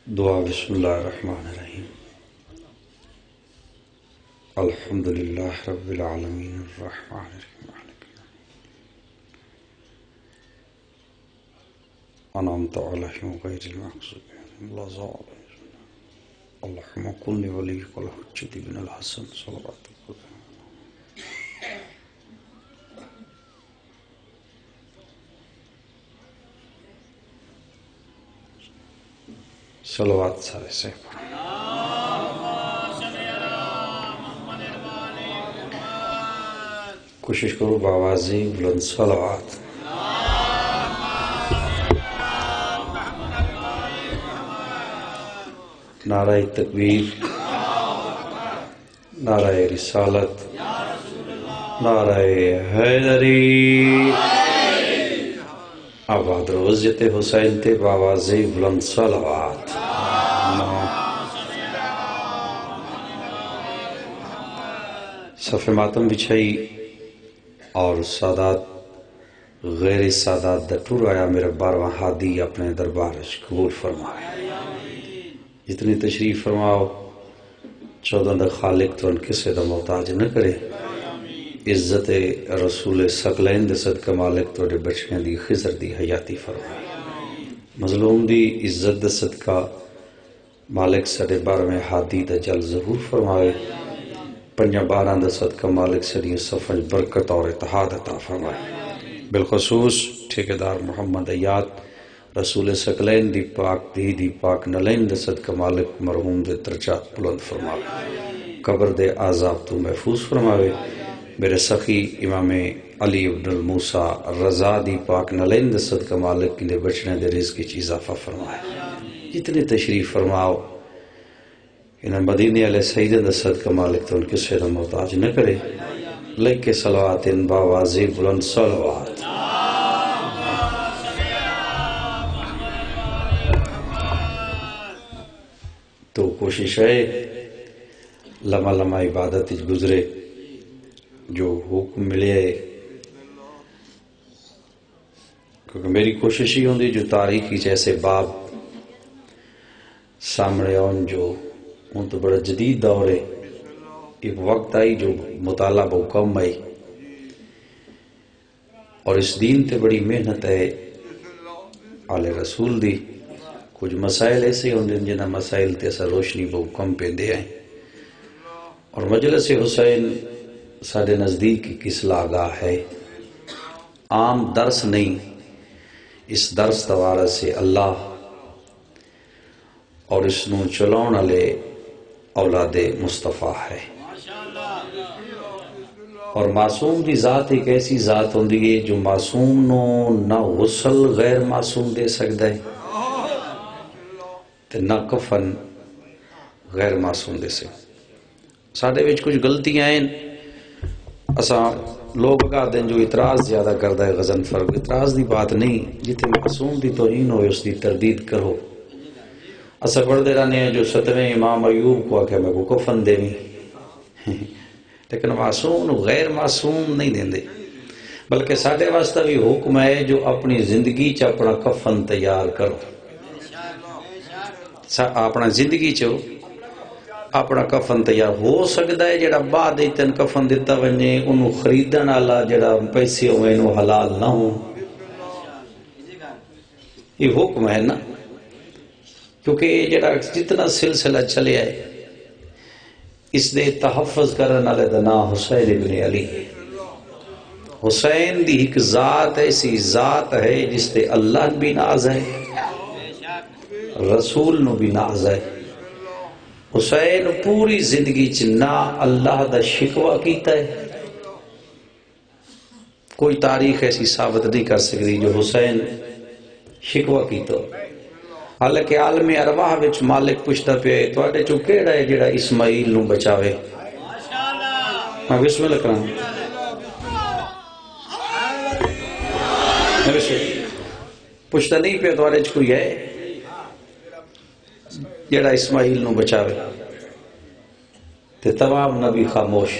دعا بسم اللہ الرحمن الرحیم الحمدللہ رب العالمین الرحمن الرحیم مالک انعمت علیہم غیر المغضوب علیہم ولا الضالین اللہم کن لولیک الحجۃ بن الحسن صلوات صلوات سارے سے کوشش کرو بآوازی بلند صلوات نعرہ تکبیر نعرہ رسالت نعرہ حیدری آباد روزیت حسین تے بآوازی بلند صلوات صف ماتم بچھائی اور سادات غیر سادات دٹور آیا میرا باروہ ہادی اپنے دربارش قبول فرمائے جتنی تشریف فرماؤ چودہ دا خالق تو ان کسے دا محتاج نہ کرے عزت رسول ثقلین دے صدقہ مالک تو دے بچنے دی خضر دی حیاتی فرمائے مظلوم دی عزت دے صدقہ مالک سڑے بار میں ہادی دا جل ظہور فرمائے پنجہ باران دا صدقہ مالک سڑی صفحہ برکت اور اتحاد عطا فرمائے بالخصوص ٹھیکیدار محمد ایاد رسول ثقلین دی پاک دی پاک نلین دے صدقہ مالک مرحوم دے درجات بلند فرمائے قبر دے عذاب تو محفوظ فرمائے میرے سخی امام علی ابن الموسیٰ رضا دی پاک نلین دے صدقہ مالک کی دے بچنے دے رزق کی اضافہ فرمائے جتنے تشریف فرماؤ انہیں مدینہ علیہ سیدہ دے صدقہ مالک تو ان کسے دا محتاج نہ کرے لیکن صلوات ان باوازی بلند صلوات تو کوشش ہے لمحہ لمحہ عبادت گزرے جو حکم ملے کیونکہ میری کوشش ہی ہوندی جو تاریخی جیسے باب سامنے آن جو ان تو بڑا جدید دور ہے ایک وقت آئی جو مطالعہ بہت کم آئی اور اس دین تے بڑی محنت ہے آل رسول دی کچھ مسائل ایسے ہوندے جنہ مسائل تے ایسا روشنی بہت کم پہ دے آئیں اور مجلس حسین سارے نزدیک کی اصلاح گاہ ہے عام درس نہیں اس درس دوارہ سے اللہ اور اس نو چلاؤن علی اولاد مصطفیٰ ہے اور معصوم دی ذات ایک ایسی ذات ہوندی ہے جو معصوم نو نہ غسل غیر معصوم دے سکتا ہے تے نہ کفن غیر معصوم دے سکتا ساڑھے وچ کچھ غلطیاں ہیں اساں لوگ اگا دیں جو اعتراض زیادہ کردہ ہے غزن فرق اعتراض دی بات نہیں جتے معصوم دی توہین ہوئے اس دی تردید کرو اسا پڑھ دے رہنے ہیں جو ستویں امام ایوب کو آکے میں کو کفن دینی لیکن معصوم غیر معصوم نہیں دیں دے بلکہ ساڑھے واسطہ بھی حکم ہے جو اپنی زندگی چا اپنا کفن تیار کرو اپنا زندگی چو اپنا کفن تیار ہو سکتا ہے جڑا بعد ایتن کفن دیتا ونے انہوں خریدن آلا جڑا پیسے ہوئے انہوں حلال نہ ہوں یہ حکم ہے نا کیونکہ یہ جڑا جتنا سلسلہ چلے آئے اس دے تحفظ کرنا لدنا حسین ابن علی حسین دی ایک ذات ایسی ذات ہے جس دے اللہ بھی ناز ہے رسول نو بھی ناز ہے حسین پوری زندگی چنا اللہ دا شکوہ کیتا ہے کوئی تاریخ ایسی ثابت نہیں کر سکتی جو حسین شکوہ کیتا حالانکہ عالم ارواح وچ مالک پوچھتا پہ تو آٹے چو کیڑا ہے جڑا اسماعیل نو بچاوے میں بسم اللہ کرام پوچھتا نہیں پہ تو آٹے چو کوئی ہے جڑا اسماعیل نو بچاوے تے تمام نبی خاموش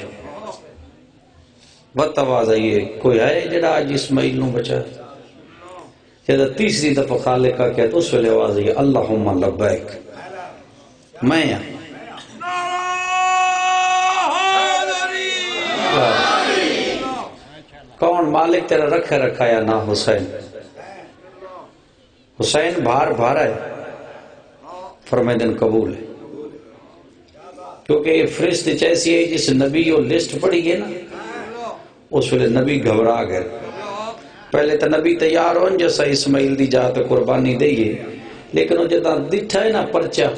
بتواز آئیے کوئی ہے جڑا آج اسماعیل نو بچاوے جب تیسری دفعہ خالق کا کہتا اس ویلے آواز ہے اللہم لبیک میں کون مالک تیرا رکھے رکھایا نہ حسین؟ حسین بھار بھارا ہے، فرمائے دن قبول ہے، کیونکہ یہ فرشت ایسی ہے جس نبی وہ لسٹ پڑھی ہے نا، اس ویلے نبی گھبرا گئے. پہلے تو نبی تیار ہون جیسا اسماعیل دی جات قربانی دئیے، لیکن وہ جدا دٹھا ہے نا پرچہ،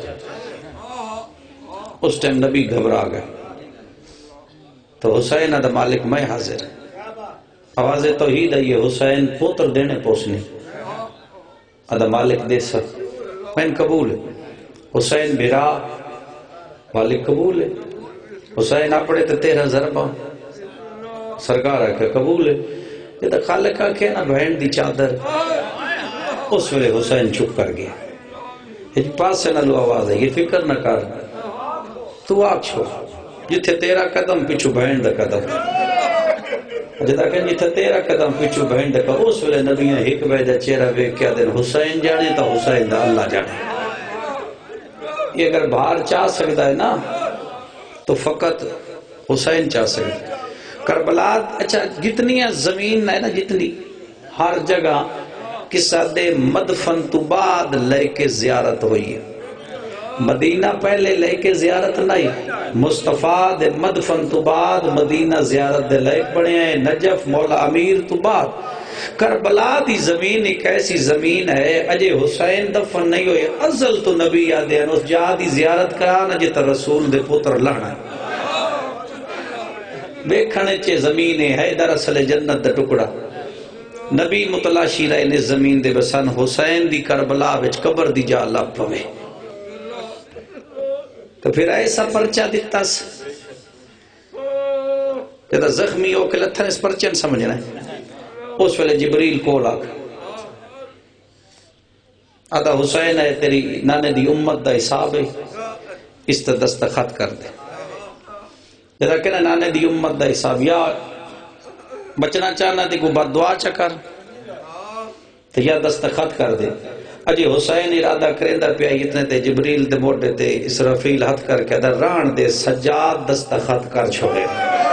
اس ٹائم نبی گھبرا گئے. تو حسین ادھا مالک میں حاضر، آواز توحید ہے، یہ حسین پوتر دینے پوچھنی، ادھا مالک دے سک میں قبول ہے. حسین بھرا، مالک قبول ہے. حسین اپنے تے 13 ضربہ سرکار ہے کہ قبول ہے. یہ تو خالق آکھے نا بہن دی چادر، اس ویلے حسین چپ کر گیا. یہ پاس سے نہ لو آواز ہے، یہ فکر نہ کر، تو آگ چھوڑ جتھے تیرا قدم پچھو بہن دا قدم، جتا کہ جتھے تیرا قدم پچھو بہن دا قدم. اس ویلے نبی نے ایک بیجہ چہرہ بے کیا دن حسین جانے تا حسین دا اللہ جانے. یہ اگر باہر چاہ سکتا ہے نا تو فقط حسین چاہ سکتا. کربلا اچھا جتنی زمین ہے نا، جتنی ہر جگہ قصہ دے مدفن تو بعد لے کے زیارت ہوئی ہے. مدینہ پہلے لے کے زیارت نہیں، مصطفیٰ دے مدفن تو بعد مدینہ زیارت دے لے پڑے ہیں. نجف مولا امیر تو بعد. کربلا دی زمین ایک ایسی زمین ہے اجے حسین دفن نہیں ہوئے، ازل تو نبی یادے ہیں اس جہاں دی زیارت کرانا جتا رسول دے پتر لڑنا بیکھنے چے زمین ہے دراصل جنت دا ٹکڑا. نبی متلاشی رہے نے زمین دے بسن حسین دی کربلا وچ قبر دی جا لب پوے. تو پھر ایسا پرچہ دیتا سے جتا زخمی ہو کے لتھن اس پرچہ سمجھنا ہے. اس ویلے جبریل کو لاکھ آدھا حسین ہے تیری نانے دی امت دا حساب ہے، اس تا دستخط کر دے. جتا کہنا نانے دی امت دا حساب، یا بچنا چاہنا دی کو بد دعا چکر تو یا دستخط کر دے. اجی حسین ارادہ کریندہ پیا اتنے تے جبریل دے موٹے تے اسرافیل ہاتھ کر کے در ران دے سجاد دستخط کر چھوڑے.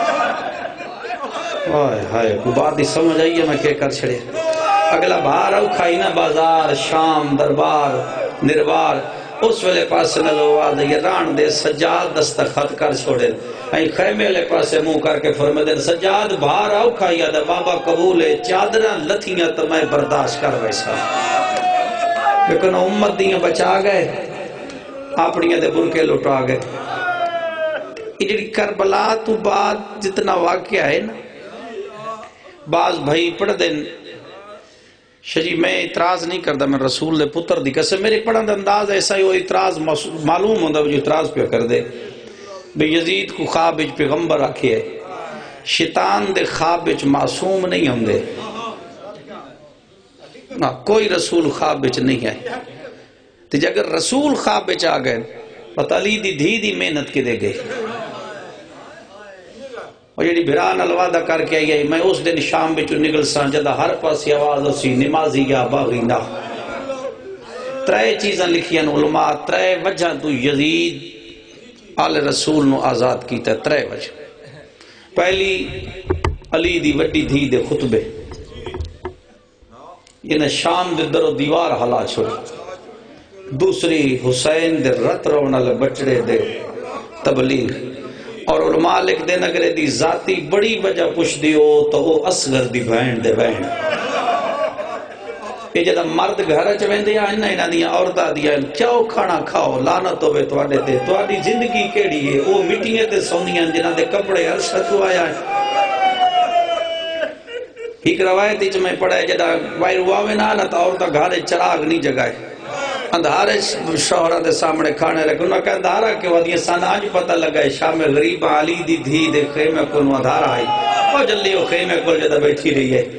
آئے ہائے کو بات ہی سمجھ آئیے میں کیا کر چھڑے. اگلا بھار اوکھائی نا بازار شام دربار نروار، اس ویلے پاس نہ لواد یہ ران دے سجاد دستخط کر چھوڑے. این خیمے لے پاسے منہ کر کے فرمے دے سجاد بھار اوکھائی دا بابا قبول ہے، چادرہ لتھیاں تو میں برداشت کر ویسا، لیکن امت دیاں بچا گئے، اپنیاں دے برکے لٹا گئے. یہ جڑی کربلا تو بعد جتنا واقعہ ہے نا، بعض بھائی پڑھ دیں شجی میں اعتراض نہیں کرتا، میں رسول دے پتر دی قسم میرے پڑھن دا انداز ایسا ہی وہ اعتراض معلوم ہوندہ جو اعتراض پہ کر دے. بے یزید کو خواب اچ پیغمبر آکھے ہے، شیطان دے خواب اچ معصوم نہیں ہوندے، کوئی رسول خواب اچ نہیں ہے. تو اگر رسول خواب اچ آ گئے پتہ علی دی دھی دی محنت کے دے گئے. اور یہ بھران الوادہ کر کے آئی میں اس دن شام بچو نگل سان جدہ ہر پاس آواز اسی نمازی یا باغی نہ. ترے چیزاں لکھیاں علماء، ترے وجہ تو یزید آل رسول نو آزاد کیتا. ترے وجہ، پہلی علی دی وڈی دھی دے خطبے، یہ شام دے در و دیوار حلا چھوڑ. دوسری حسین دے رت رونال بچڑے دے تبلیغ. اور علماء لکھ دے نگرے دی ذاتی بڑی وجہ پوچھ دیو تو وہ اصغر دی بہن دے بہن. یہ جدہ مرد گھر چویں دیا انہاں دیاں عورتاں دیاں کیوں کھانا کھاؤ لعنت ہوے تواڈے تے، تواڈی زندگی کیڑی ہے؟ وہ مٹیاں تے سوندیاں جنہاں دے کپڑے عرش تو آیا ہے. ایک روایت وچ میں پڑھا ہے جدہ وائر واوے نہ تا عورتاں گھر چراغ نہیں جگائے، اندھارے شوہرہ دے سامنے کھانے رکھے. انہوں نے کہا اندھارا کہ ودیاں سان آج پتہ لگا ہے شام غریب علی دی دھی دے خیمے کو انہوں اندھارا آئی اور جلدی وہ خیمے کو جدہ بیٹھی رہی ہے.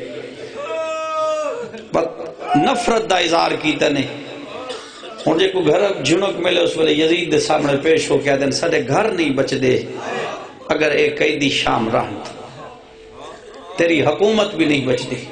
نفرت دا اظہار کیتا نے. اور جے کو گھر جھنک ملے اس ویلے یزید دے سامنے پیش ہو کے دن سارے گھر نہیں بچ دے اگر ایک قیدی شام رہن تیری حکومت بھی نہیں بچ دی.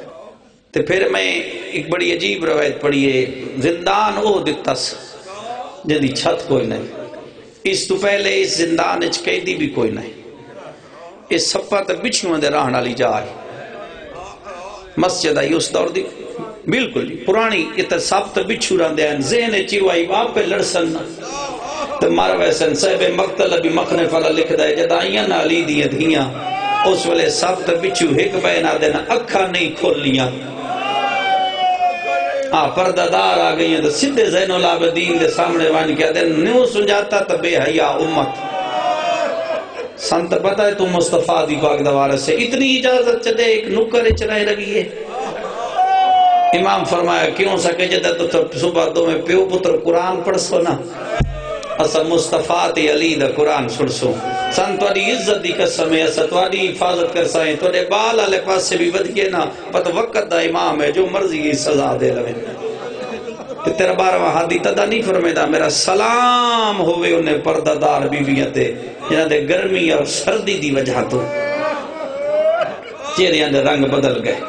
تو پھر میں ایک بڑی عجیب روایت پڑھی ہے، زندان او دتس جدی چھت کوئی نہیں، اس تو پہلے اس زندان اچ قیدی بھی کوئی نہیں، اس سپا تے بچھویں دے راہن والی جا ہے مسجد آئی اس دور دی بالکل پرانی اتساب تے بچھو رہندے ہیں ذہن چیوائی واپ پہ لڑسن تے مروے سن صاحب مقتل ابھی مخنے فلا لکھ دائے جدائیاں نہ علی دیاں دھیاں اس والے سب تے بچھو ایک بینا دینا اکھا نہیں کھول لیاں پردہ دار آ گئی ہیں تو سدھے زین العابدین دے سامنے وان کیا دے نیو سنجاتا تو بے حیا امت سنت پتہ ہے تو مصطفیٰ دی پاک دوارہ سے اتنی اجازت چلے ایک نکر چرائے رہی ہے امام فرمایا کیوں سکے جدہ تو صبح دو میں پیو پتر قرآن پڑھ سو نا اسا مصطفیٰ تی علی دا قرآن سن سو سن توڑی عزت دی قسم ہے اسا توڑی حفاظت کر سائیں توڑے بال آلے پاس سے بھی بدھئے نا پت وقت دا امام ہے جو مرضی کی سزا دے لوے کہ تیرا بارہ حادی تدا نہیں فرمے دا میرا سلام ہوئے انہیں پردہ دار بیویاں تے جنہاں دے گرمی اور سردی دی وجہ تو چہریاں دے رنگ بدل گئے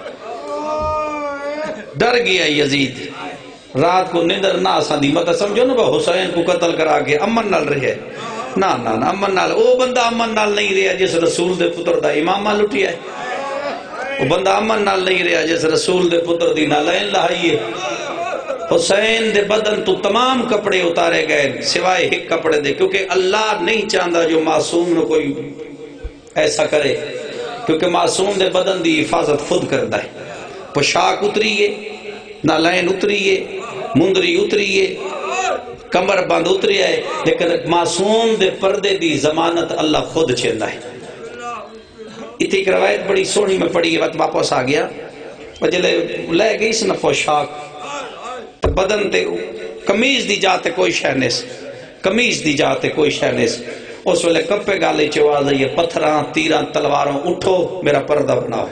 ڈر گیا یزید رات کو ندر نہ آسان دی مطلب سمجھو نا حسین کو قتل کرا کے امن نال رہے نا امن نال او بندہ امن نال نہیں رہا جس رسول دے پتر دا امامہ لٹیا ہے وہ بندہ امن نال نہیں رہا جس رسول دے پتر دی نالین لہائیے حسین دے بدن تو تمام کپڑے اتارے گئے سوائے ایک کپڑے دے کیونکہ اللہ نہیں چاہتا جو معصوم نو کوئی ایسا کرے کیونکہ معصوم دے بدن دی حفاظت خود کرتا ہے پوشاک اتریے نالین اتریے مندری اتریے کمر بند اتری ہے لیکن معصوم دے پردے دی ضمانت اللہ خود چیندا ہے اتنی ایک روایت بڑی سونی میں پڑھی وقت واپس آ گیا جلے لے گئی اس نا پوشاک بدن تے کمیز دی جاتے کوئی شہنس کمیز دی جاتے کوئی شہنس اس ویلے کپے گالے چواز ہے یہ پتھراں تیراں تلواروں اٹھو میرا پردہ بناؤ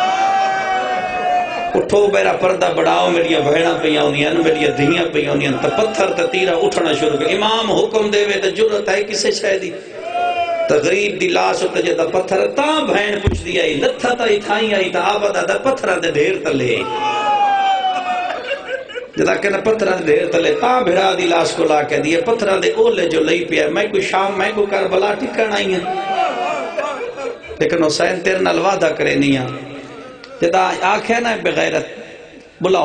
اٹھو میرا پردہ بڑھاؤ میری بہناں پیاں ہونیاں میری دھیاں پیاں ہونیاں تو پتھر تے تیرا اٹھنا شروع کر امام حکم دے وے تے جرت ہے کسے شے دی تغریب دی لاش تے جدا پتھر تاں بہن پوچھ دی آئی لتھا تا تھائیں آئی تا آباد دا پتھراں دے ڈھیر تلے جدا کہ پتھراں دے ڈھیر تلے تاں بھرا دی لاش کو لا کے دیے پتھراں دے اولے جو لئی پیا میں کوئی شام میں کوئی کربلا ٹھکان آئی ہیں لیکن حسین تیرے نال وعدہ کرے نہیں ہیں جدا آنکھیں نا بغیرت بلاؤ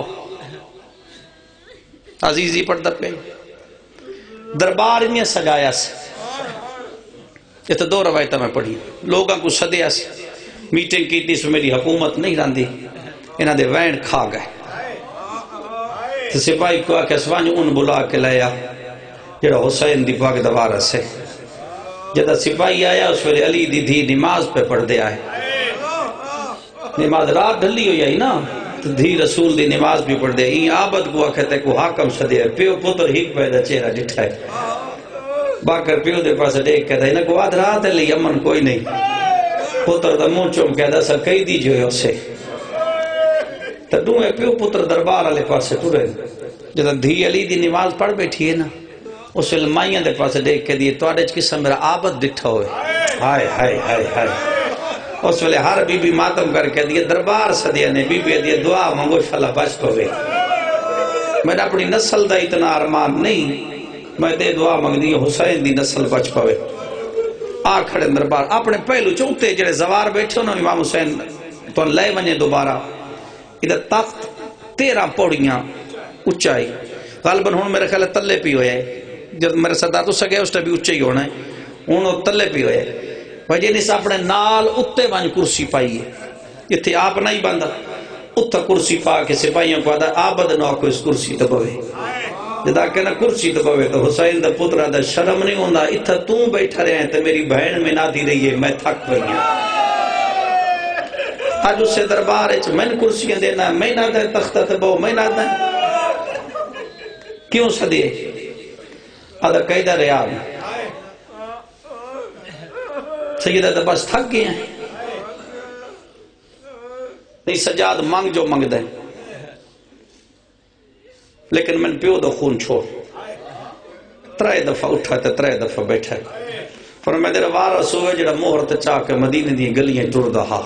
عزیزی پڑھتا پہ دربار انہیں سجایا سے یہ تو دو روایتہ میں پڑھی لوگاں کو صدیہ سے میٹنگ کی تھی اس میں میری حکومت نہیں راندی انہاں دے وین کھا گئے تو سپاہی کو آکے سوانج ان بلا کے لیا جڑا حسین دی پاک دوارہ سے جدا سپاہی آیا اس ویلے علی دی دھی نماز پہ پڑھ دے آئے نماز رات ڈھلی ہوئی آئی نا تو دھی رسول دی نماز بھی پڑھ دے این آبد کو آکھتے کو حاکم صدیہ پیو پتر ہی پیدا چہرہ ڈٹھا ہے باکر پیو دے پاس دیکھ کہتا ہے انہا کو آدھ رات ہے لی امن کوئی نہیں پتر دا مون چوم کہتا سا کئی دی جو ہے اسے تو دوئے پیو پتر دربار آلے پاس سے ٹورے جدا دھی علی دی نماز پڑھ بیٹھی ہے نا اس علمائیاں دے پاس دیکھ کے دیئے تو آڈیج کسا میرا آبد ڈٹھا ہوئے ہائے ہائے ہائے ہائے اس ویلے ہر بی بی ماتم کر کے دیئے دربار صدیہ نے بی بی دیئے دعا مانگو شاءاللہ بچ پوے میں نے اپنی نسل دا اتنا ارمان نہیں میں دے دعا مانگ دی حسین دی نسل بچ پوے آکھڑے دربار اپنے پہلو چونتے جڑے زوار بیٹھے انہوں امام حسین تو لے ونجے دوبارہ ادھر تخت 13 پوڑیاں اچھائی غالباً ہون میرے خیال تلے پی ہوئے جب میرے صدا تو سگے اس بھی اچھائی ہونا ہے انہوں تلے پی ہوئے وجہ نہیں اپنے نال اتے وانج کرسی پائی ہے یہ تھے آپ نہیں باندھا اتا کرسی پا کے سپاہیوں کو آدھا آبد نو کو اس کرسی دبوے جدا کہ نا کرسی دبوے تو حسین دا پترہ دا شرم نہیں ہوندہ اتھا توں بیٹھا رہے ہیں تو میری بہن میں نہ دی رہی ہے میں تھک پڑی ہیں آج اس سے دربار ہے میں کرسیاں دینا میں نہ دیں تختہ تبو میں نہ دیں کیوں صدیے آدھا قیدہ ریاض سیدہ دا بس تھک گئے ہیں نہیں سجاد مانگ جو مانگ دیں لیکن میں پیو دو خون چھوڑ 3 دفعہ اٹھا تے 3 دفعہ بیٹھا فرمایا میرا وارث ہوئے جڑا مہر تے چاہ کے مدینے دی گلیاں ٹر دہا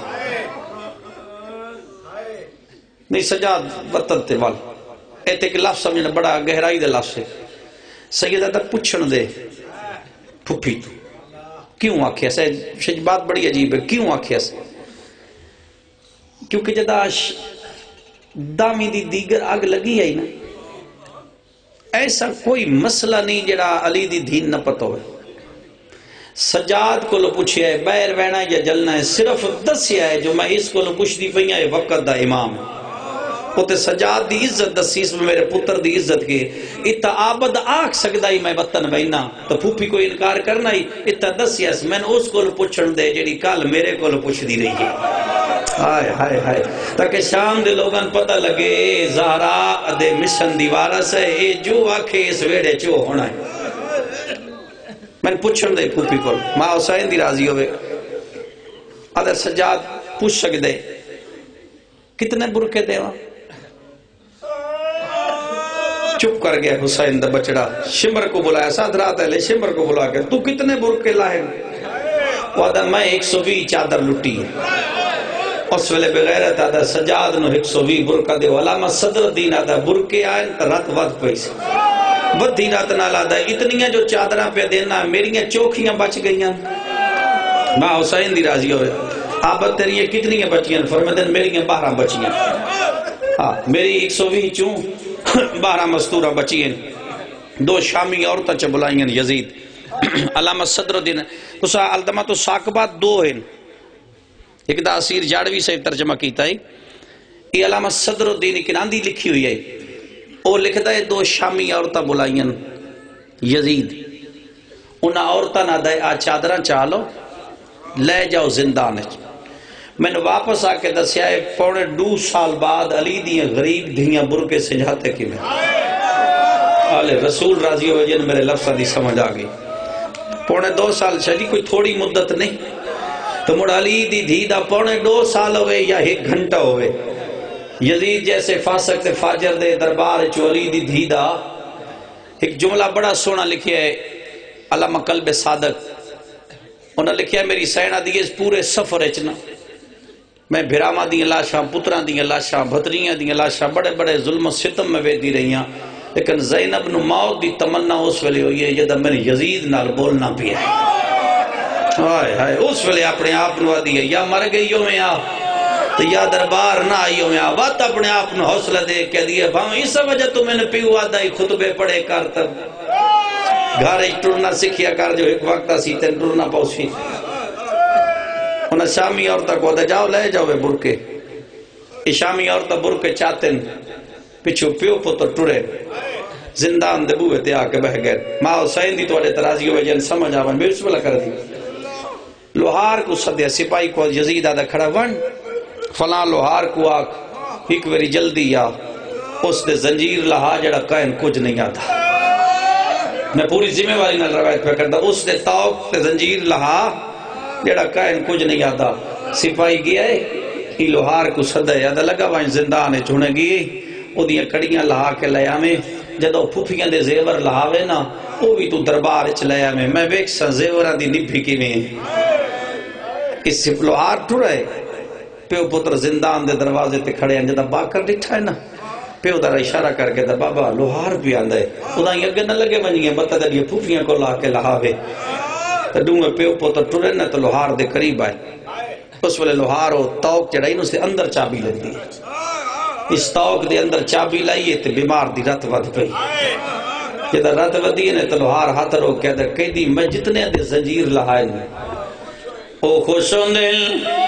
نہیں سجاد وطن تے وال ایتے ایک لفظ سمجھنا بڑا گہرائی دے لفظ ہے سیدہ دا پوچھن دے پھپھی تو کیوں آکھیا سے بات بڑی عجیب ہے کیوں آکھیا سے کیونکہ جدا دامی دی دیگر آگ لگی ہے نا ایسا کوئی مسئلہ نہیں جڑا علی دی دین نہ پتہ ہوئے سجاد کو لو پوچھیا ہے بیر وینا یا جلنا ہے صرف دسیا ہے جو میں اس کو لو پوچھ دی پہیا ہے وقت دا امام ہے وہ سجاد دی عزت دسی اس میں میرے پتر دی عزت کے اتا آبد آکھ سکدا ہی میں وطن بہنا تو پھوپھی کو انکار کرنا ہی اتا دسیا اس میں نے اس کو لو پوچھن دے جیڑی کال میرے کو لو پوچھ دی رہی ہے ہائے ہائے ہائے تاکہ شام دے لوگاں پتہ لگے زہرا دے مشن دیوارہ سے اے جو آکھے اس ویڑے چو ہونا ہے میں نے پوچھن دے پھوپھی کو ماں حسین دی راضی ہوئے ادھر سجاد پوچھ سکدے کتنے برکے دے وہاں چپ کر گیا حسین دا بچڑا شمر کو بلایا ساتھ رات ہے لے شمر کو بلا کے تو کتنے برکے لائے وہ آدھا میں 120 چادر لٹی ہے اس ویلے بغیرت آدھا سجاد نو 120 برکہ دے علامہ صدر الدین آدھا برکے آئیں رات ود پیس بدھی رات نال آدھا اتنیاں جو چادرہ پہ دینا میریاں چوکھیاں بچ گئیاں ماں حسین دی راضی ہوئے آبت تیریاں کتنی بچیاں فرمدن میریاں 12 بچیاں ہاں میری 120 چوں 12 مستورہ بچی ہیں 2 شامی عورتیں چا بلائیں یزید علامہ صدر الدین اسا علامہ تو ساکبات 2 ہیں ایک دا اسیر جاڑوی سے ترجمہ کیتا ہے یہ علامہ صدر الدین کناندی لکھی ہوئی ہے وہ لکھتا ہے 2 شامی عورتیں بلائیں یزید انہاں عورتیں نہ دے آ چادرہ چالو لے جاؤ زندان میں نے واپس آ کے دسیا ہے 2.5 سال بعد علی دیاں غریب دیاں برکے سجھاتے کی میں آل رسول راضی ہوئے جن میرے لفظہ دی سمجھ آگئی 2.5 سال شجی کوئی تھوڑی مدت نہیں تو مڑ علی دی دھیدہ 2.5 سال ہوئے یا 1 گھنٹہ ہوئے یزید جیسے فاسق تے فاجر دے دربار چو علی دی دھیدہ ایک جملہ بڑا سونا لکھیا ہے علامہ قلب صادق انہوں نے لکھیا میری سینہ دیئے پورے سفر اچنا میں بھراما دیئے لاشاں پتران دیئے لاشاں بھتریاں دیئے لاشاں بڑے بڑے ظلم و ستم میں ویدی رہی ہیں لیکن زینب نو موت دی تمنا اس ویلے ہوئی ہے جدہ میں یزید نال بولنا پیا ہے ہائے ہائے اس ویلے اپنے آپ نو دی ہے یا مر گئی ہو میں آ تو یا دربار نہ آئی ہو میں آ وقت اپنے آپ نو حوصلہ دے کے دیئے بھاؤں اس وجہ تو میں نے پیو آدھائی خطبے پڑھے کر تب گھارے ٹرنا سکھیا کر جو ایک وقت سی تین ٹرنا پوچھی انہیں شامی عورتہ کو دے جاؤ لے جاؤ برکے یہ شامی عورتہ برکے چاہتے ہیں پچھو پیو پتر ٹرے زندان دے بوئے تے آکے بہ گئے ماں حسین دی توڑے ترازی ہوئے جن سمجھ آوان میں اس بلا کر دی لوہار کو صدیہ سپاہی کو یزید آدھا کھڑا ون فلاں لوہار کو آکھ ایک ویری جلدی یا اس دے زنجیر لہا جڑا قائن کچھ نہیں آتا میں پوری ذمہ واری نال روایت پہ کرتا اس دے توق تے زنجیر لہا جڑا قائن کچھ نہیں آتا سپاہی گیا ہے ہی لوہار کو صدیہ یادہ لگا وائن زندان چھوڑے گئی او دیاں کڑیاں لہا کے لیا میں جدو پھوپیاں دے زیور لہاوے نا او بھی تو دربار اچ لیا میں ویک سا زیورہ دی نبھی کی میں اس سے لوہار ٹھو رہے پیو پتر زندان دے دروازے تے کھڑے ہیں جدہ باکر ڈٹھا ہے نا پیو دارا اشارہ کر کے دا بابا لوہار بھی آندہ ہے خدا یگے نہ لگے بنیے مطا دا یہ پھوپیاں کو لا کے لہاوے تو دوں میں پیو پتر ٹھو نا تو لوہار دے قریب آئے اس والے لوہار ہو توق چڑھائی نا اس دے اندر چابی لگ دی اس توق دے اندر چابی لائیے تے بیمار دی رت ود پئی جدہ رت ودی نے تو لوہار ہاتھ رو کہہ دے کہہ دی میں جتنے دے زنجیر لہائے او خوشوں دل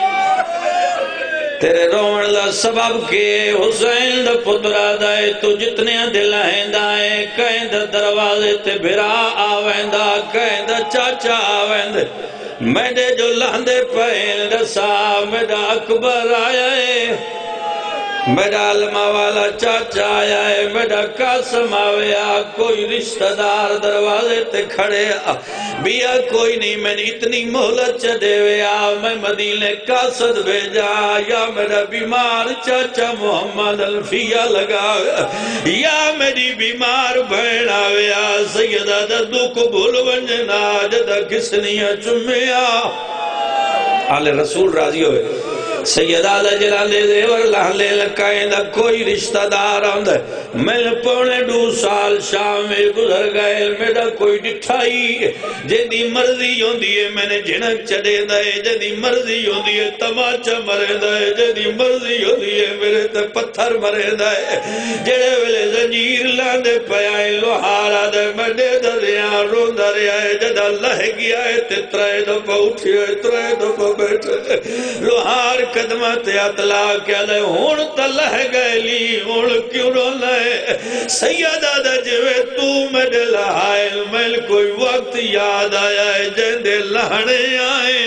تیرے رومن دا سبب کے حسین دا پترہ دائے تو جتنے دل ہیں دائے کہیں دا دروازے تے بھرا آویں دا کہیں دا چاچا آویں دا میڈے جو لہندے پہن رسا میڈا اکبر آیا ہے میڈا علمہ والا چاچا آیا ہے میڈا قاسم آویا کوئی رشتہ دار دروازے تے کھڑے بیا کوئی نہیں میں نے اتنی مہلت چڑھے ویا میں مدینے قاصد بھیجا یا میرا بیمار چاچا محمد الفیہ لگا یا میری بیمار بہن آویا سیدہ ددو کو بھول ونجنا جدہ کس نے چمیا آل رسول راضی ہوئے سیدہ دا جلالے زیور لہلے لکائیں دا کوئی رشتہ دار آمد میں پونے 2 سال شام میں گزر گئے میرا کوئی ڈٹھائی جیدی مرضی ہوں دیئے میں نے جھنک چڑے دائے جیدی مرضی ہوں دیئے تماچا مرے دائے جیدی مرضی ہوں دیئے میرے تے پتھر مرے دائے جڑے ویلے زنجیر لاندے پیائے لوہارا دے مڈے دریاں رون دریائے جدہ لہ گیا ہے تے ترائے دفعہ اٹھئے ترائے دفعہ بیٹھے لوہار قدمہ تے اطلاع کیا لے ہون تا لہ گئے لی ہون کیوں رو لے سیدہ دا جوے تو مڈے لہائل میل کوئی وقت یاد آیا ہے جندے لہنے آئل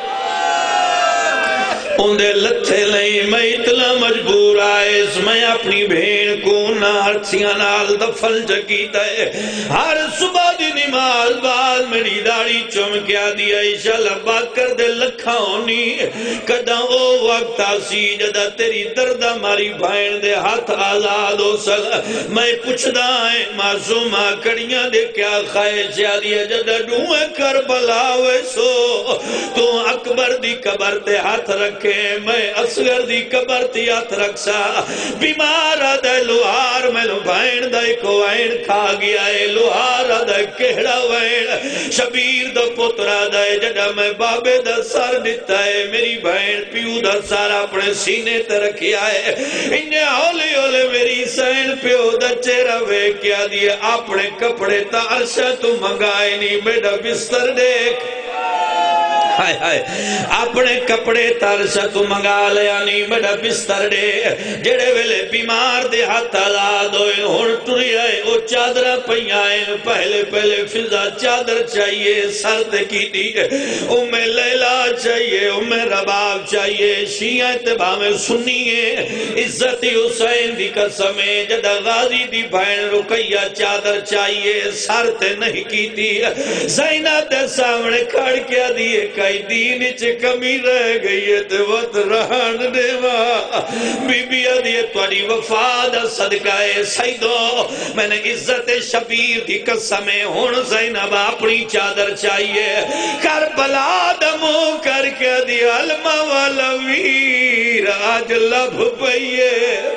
اندے لتھے لئی میں اتنا مجبور آئے اس میں اپنی بھین کو نارتیاں نال دفل جکیتا ہے ہر صبح دی نماز بعد میری داڑی چمکیا دیا انشاءاللہ بات کر دے لکھا ہونی کدہ او وقت آسی جدہ تیری دردہ ماری بھائن دے ہاتھ آزاد ہو سکا میں پوچھ دائیں معصومہ کڑیاں دے کیا خواہش آدیا جدہ ڈوئے کربلا ویسو تو اکبر دی قبر تے ہاتھ رکھے میں اصغر دی قبر تی ہاتھ رکھسا بیمار آدھے لوہار میں لو بھائن دائی کو وائن کھا گیا ہے لوہار آدھے کہڑا وائن شبیر دا پترہ دائی جڑا میں بابے دا سر دیتا ہے میری بھائن پیو دا سر اپنے سینے تے رکھیا ہے انہیں ہولے ہولے میری سین پیو دا چہرہ وے کیا دیئے اپنے کپڑے تا عرشہ تو منگائے نہیں میرا بستر دیکھ ہائے ہائے اپنے کپڑے ترسہ تو منگا لیا نہیں میرا بستر دے جڑے ویلے بیمار دے ہاتھ آزاد ہوئے ہون ٹری آئے او چادرہ پہیائیں پہلے فضا چادر چاہیے سرد کی دی ام لیلہ چاہیے ام رباب چاہیے شیعہ اتباع میں سنیے عزت حسین دی قسمیں جدہ غازی دی بھائن رقیہ چادر چاہیے سرد نہیں کی دی زینہ دے سامنے کھڑ کیا دیئے کئی دین چے کمی رہ گئی ہے تے وقت رہن دیوا بی بی آدھیے توڑی وفاد صدقہ سیدو میں نے عزت شبیر دی قسمیں ہون زینب اپنی چادر چاہیے کربلا دمو کر کے دی علمہ والا ویر آج لب پئیے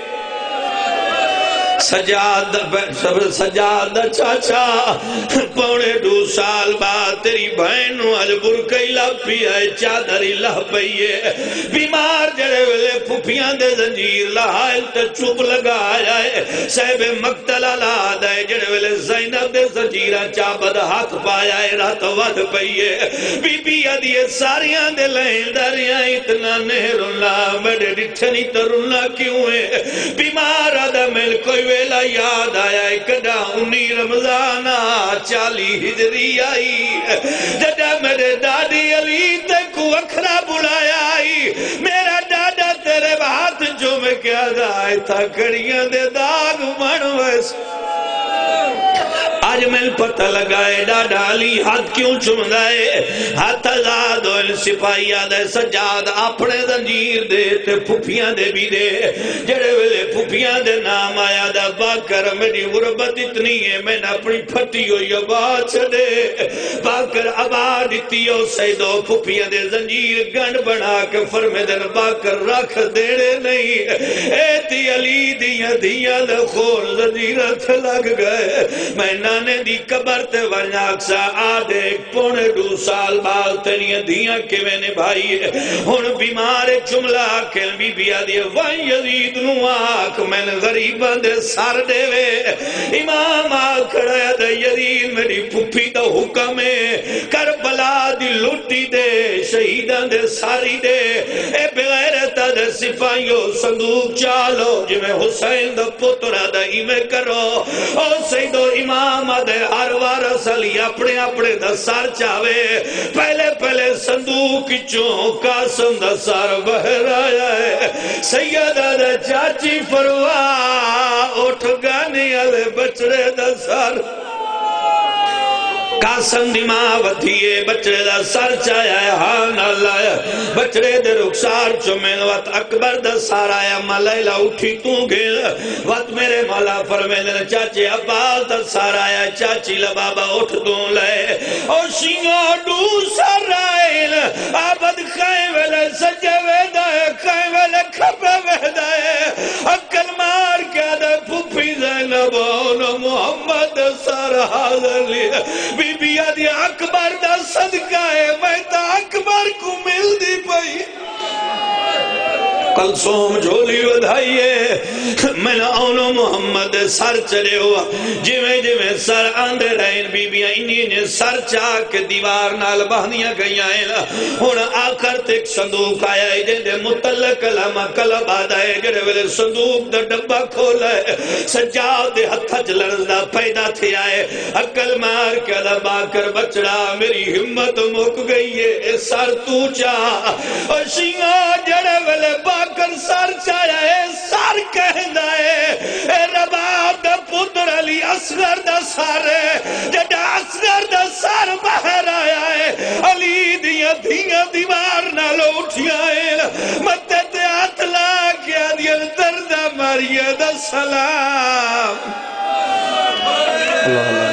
سجاد چاچا پونے 2 سال بعد تیری بہنوں آج برکئی لب پی آئے چادری لہ پئیے بیمار جڑے ویلے پھپیاں دے زنجیر لہائل تے چوپ لگا آئے صاحب مقتلہ لاد آئے جڑے ویلے زینب دے زنجیرہ چابد ہاتھ پایا ہے رات ود پئیے بی بی آدھیے ساریاں دے لین داریاں اتنا نہر اللہ میرے ڈٹھنی ترنا کیوں ہے بیمار آدھا مل کوئی ویلا یاد آیا ہے کڑا 19 رمضانہ 40 ہجری آئی جڑا میرے دادی علی تے کو اکھرا بلایا آئی میرا دادا تیرے ہاتھ جو میں کیا دائے تھا کڑیاں دے داغ منویس آج میں پتہ لگائے ڈاڈا علی ہاتھ کیوں چمدائے ہاتھ آزاد ہوئے سپاہی آدھے سجاد اپنے زنجیر دے تے پھپیاں دے بھی دے جڑے ویلے پھپیاں دے نام آیا دا باکر میری غربت اتنی ہے میں نے اپنی پھٹی ہوئی ابا چھڑے باکر ابا دیتی ہو سیدو پھپیاں دے زنجیر گنڈ بنا کے فرمے دن باکر رکھ دیڑے نہیں اے تی علی دیاں دے خور زنجیرت لگ گئے میں نانے دی قبر تے ورناکسا آدھے پونے 2 سال بعد تیریاں دیاں کے میں نے بھائی ہن بیمار جملہ کھل بی بی آدھے وائن یزید نو آکھ میں نے غریبان دے سار دے وے امام آکھڑا دے یزید میری پھپی دا حکم ہے کربلا دی لٹی دے شہیدان دے ساری دے اے بغیرتا دے سپاہیوں صندوق چالو جو میں حسین دا پترہ دا ایمیں کرو او سیدو امام دے ہر وارث علی اپنے دا سار چاہوے پہلے صندوق چوں قاسم دا سار بہر آیا ہے سیدہ دا چاچی فروا اٹھ گانی علی بچڑے دا سار قاسم دی ماں وطیے بچڑے دا سر چایا ہے ہاں نہ لایا بچڑے دے رخسار چمین وقت اکبر دا سار آیا ملیلہ اٹھی تو گل وقت میرے مولا فرمیدن چاچے عباس دا سار آیا چاچی لبابا اٹھ دوں لے اور شنگو دو سر آئین آبد خائے ویلے سجے ویدہ کھپے وہدائے عقل مار کے دے پھپی زینب محمد سر حاضر لیا بی بی آدھی اکبر دا صدقہ ہے میں تا اکبر کو مل دی پئی کلثوم جھولی ودھائیے میں نہ آنو محمد سر چلے ہوا جویں سر آندے رہن بی بیاں انہی نے سر چاک دیوار نال باندیاں گئی آئیں ہون آخر تک صندوق آیا ہے جے متعلق لما کلب آدھا ہے جڑے ویلے صندوق دا ڈبا کھولا ہے سجاد دے ہتھا جلرزدہ پیدا تھی آئے عقل مار کے دبا کر بچڑا میری ہمت مک گئی ہے سر تو چاہ اور شنگا جڑے ویلے باکر سر چایا ہے سر کہندہ ہے اے رباب دا پتر علی اصغر دا سر جڑا اصغر دا سر باہر آیا ہے علی دیا دھیاں دیوار نہ لوٹیا ہے متے تے اتلا کیا دیا دردہ مریہ دا سلام اللہ اللہ